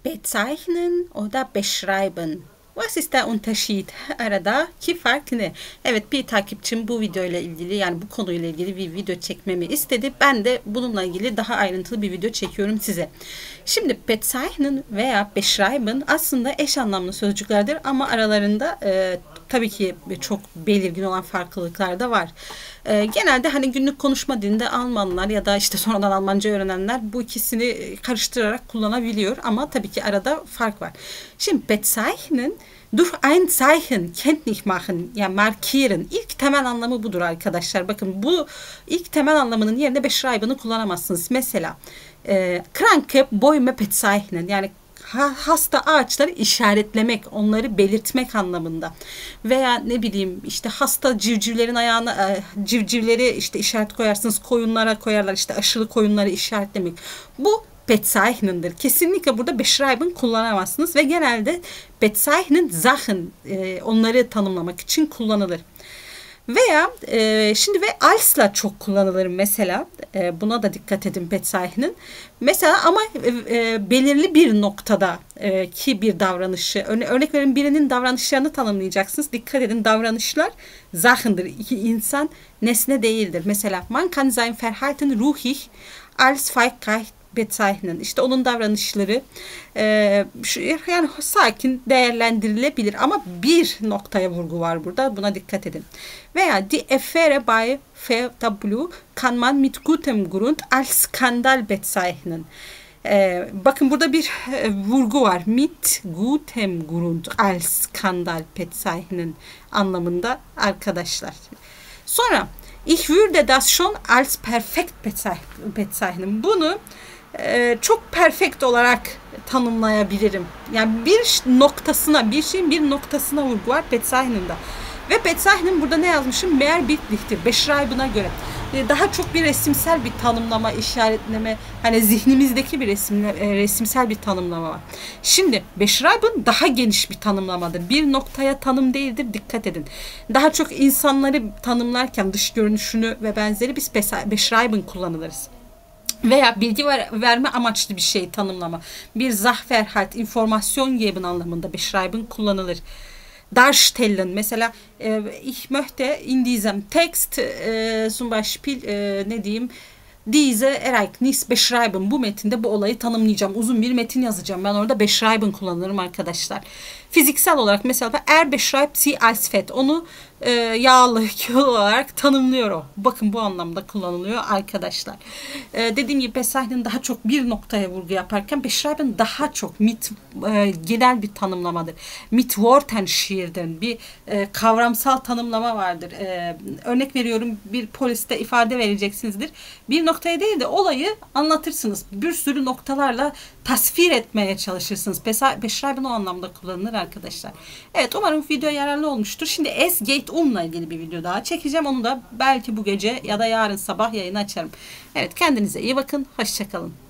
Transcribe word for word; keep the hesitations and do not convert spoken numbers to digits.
Bezeichnen oder beschreiben. Was ist der Unterschied? Aradaki fark ne? Evet, bir takipçim bu videoyla ilgili, yani bu konuyla ilgili bir video çekmemi istedi. Ben de bununla ilgili daha ayrıntılı bir video çekiyorum size. Şimdi bezeichnen veya beschreiben aslında eş anlamlı sözcüklerdir ama aralarında e, tabii ki çok belirgin olan farklılıklar da var. E, genelde hani günlük konuşma dilinde Almanlar ya da işte sonradan Almanca öğrenenler bu ikisini karıştırarak kullanabiliyor ama tabii ki arada fark var. Şimdi bezeichnen durch ein Zeichen kenntlich machen, yani markieren. İlk temel anlamı budur arkadaşlar. Bakın, bu ilk temel anlamının yerine beschreiben'ı kullanamazsınız. Mesela e, kranke Bäume bezeichnen, yani hasta ağaçları işaretlemek, onları belirtmek anlamında. Veya ne bileyim işte hasta civcivlerin ayağına civcivleri işte işaret koyarsınız, koyunlara koyarlar, işte aşılı koyunları işaretlemek. Bu bezeichnen'dir. Kesinlikle burada beschreiben kullanamazsınız ve genelde bezeichnen Sachen, onları tanımlamak için kullanılır. Veya e, şimdi ve als'la çok kullanılır mesela. E, buna da dikkat edin bezeichnen. Mesela ama e, e, belirli bir noktada e, ki bir davranışı. Örne örnek verin, birinin davranışlarını tanımlayacaksınız. Dikkat edin, davranışlar Sachen'dır. İki insan nesne değildir. Mesela man kann sein Verhalten ruhig als Feigheit bezeichnen. İşte onun davranışları e, şu, yani sakin değerlendirilebilir ama bir noktaya vurgu var burada. Buna dikkat edin. Veya die Affäre bei V W kann man mit gutem Grund als Skandal bezeichnen. E, bakın burada bir e, vurgu var. Mit gutem Grund als Skandal bezeichnen anlamında arkadaşlar. Sonra ich würde das schon als perfekt bezeichnen. Bunu Ee, çok perfect olarak tanımlayabilirim. Yani bir noktasına, bir şeyin bir noktasına vurgu var bezeichnen'da. Ve bezeichnen burada ne yazmışım? Mehr bildlichtir. Beschreiben'a göre. Ee, daha çok bir resimsel bir tanımlama, işaretleme, hani zihnimizdeki bir resimle, e, resimsel bir tanımlama var. Şimdi beschreiben daha geniş bir tanımlamadır. Bir noktaya tanım değildir. Dikkat edin. Daha çok insanları tanımlarken dış görünüşünü ve benzeri biz beschreiben kullanırız. Veya bilgi ver, verme amaçlı bir şey tanımlama. Bir Sachverhalt, informasyon geben anlamında beschreiben kullanılır. Darstellen, mesela e, ich möchte in diesem Text e, zum Beispiel e, ne diyeyim, diese Ereignis beschreiben. Bu metinde bu olayı tanımlayacağım. Uzun bir metin yazacağım. Ben orada beschreiben kullanırım arkadaşlar. Fiziksel olarak mesela er beschreibt sie als fett. Onu e, yağlı, kilolu olarak tanımlıyor o. Bakın, bu anlamda kullanılıyor arkadaşlar. E, dediğim gibi bezeichnen daha çok bir noktaya vurgu yaparken beschreiben daha çok mit e, genel bir tanımlamadır. Mit Worten şiirden bir e, kavramsal tanımlama vardır. E, örnek veriyorum, bir poliste ifade vereceksinizdir. Bir noktaya değil de olayı anlatırsınız. Bir sürü noktalarla tasvir etmeye çalışırsınız. Beschreiben o anlamda kullanılır arkadaşlar. Evet, umarım video yararlı olmuştur. Şimdi es geht um'la ilgili bir video daha çekeceğim. Onu da belki bu gece ya da yarın sabah yayını açarım. Evet, kendinize iyi bakın. Hoşça kalın.